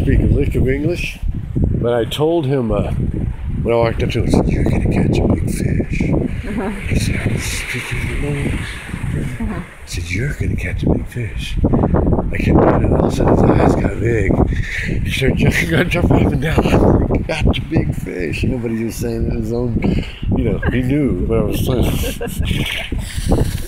speak a lick of English, but I told him when I walked up to him, I said, "You're gonna catch a big fish." He said, "I was speaking the language." I said, "You're gonna catch a big fish." I kept doing it. All of a sudden, his eyes got big. He started jumping up and down. I'm like, "Catch a big fish!" But he was saying it in his own. He knew what I was saying.